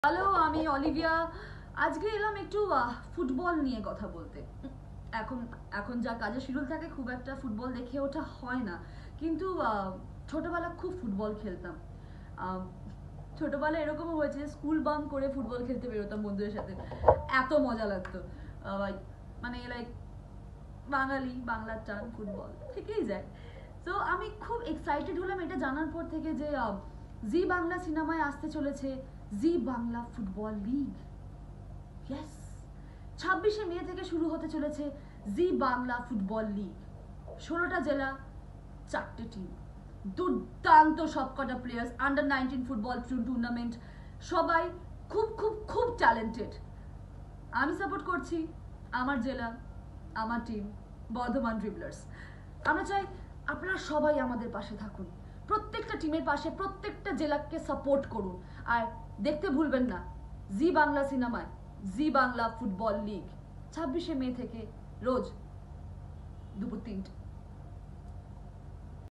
Hello, আমি Olivia. আজকে এলাম একটু ফুটবল নিয়ে কথা বলতে। এখন এখন যা কাজের শিডিউল থাকে খুব একটা ফুটবল দেখে ওঠা হয় না, কিন্তু ছোটবেলা খুব ফুটবল খেলতাম। ছোটবেলা এরকমও হয়েছে স্কুল বাঙ্ক করে ফুটবল খেলতে বেরোতাম বন্ধুদের সাথে, এত মজা লাগতো। মানে লাইক বাঙালি, বাংলার টান, ফুটবল থেকেই যায়। তো আমি খুব এক্সাইটেড হলাম এটা জানার পর থেকে যে জি বাংলা সিনেমায় আসতে চলেছে Zee Bangla football league. Yes, 26শে মে থেকে শুরু হতে চলেছে জি বাংলা ফুটবল লিগ। 16টা জেলা, 4টে টিম, দুর্দান্ত সবকটা প্লেয়ার্স, আন্ডার 19 ফুটবল টুর্নামেন্ট, সবাই খুব খুব খুব ট্যালেন্টেড। আমি সাপোর্ট করছি আমার জেলা, আমার টিম, বর্ধমান ড্রিবলার্স। আমরা চাই আপনারা সবাই আমাদের পাশে থাকুন, প্রত্যেকটা টিমের পাশে, প্রত্যেকটা জেলাকে সাপোর্ট করুন। আর দেখতে ভুলবেন না জি বাংলা সিনেমায় জি বাংলা ফুটবল লিগ 26শে মে থেকে রোজ দুপুর 3টে।